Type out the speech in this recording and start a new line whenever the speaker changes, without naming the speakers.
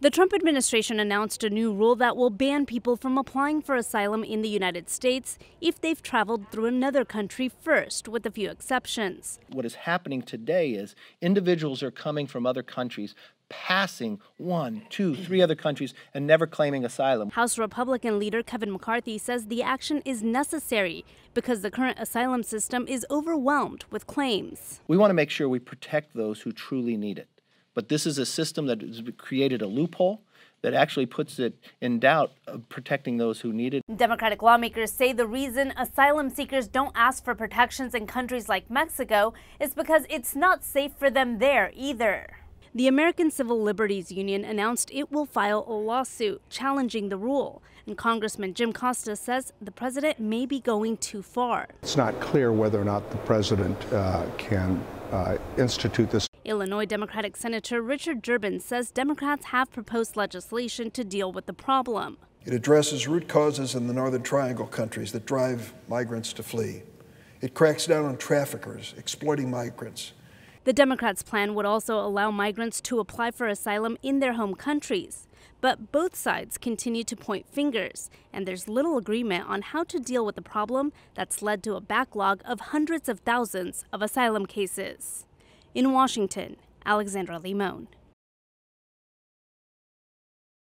The Trump administration announced a new rule that will ban people from applying for asylum in the United States if they've traveled through another country first, with a few exceptions.
What is happening today is individuals are coming from other countries, passing 1, 2, 3 other countries and never claiming asylum.
House Republican leader Kevin McCarthy says the action is necessary because the current asylum system is overwhelmed with claims.
We want to make sure we protect those who truly need it. But this is a system that has created a loophole that actually puts it in doubt of protecting those who need it.
Democratic lawmakers say the reason asylum seekers don't ask for protections in countries like Mexico is because it's not safe for them there either. The American Civil Liberties Union announced it will file a lawsuit challenging the rule, and Congressman Jim Costa says the president may be going too far.
It's not clear whether or not the president can institute this.
Illinois Democratic Senator Richard Durbin says Democrats have proposed legislation to deal with the problem.
It addresses root causes in the Northern Triangle countries that drive migrants to flee. It cracks down on traffickers exploiting migrants.
The Democrats' plan would also allow migrants to apply for asylum in their home countries. But both sides continue to point fingers, and there's little agreement on how to deal with the problem that's led to a backlog of hundreds of thousands of asylum cases. In Washington, Alexandra Limon.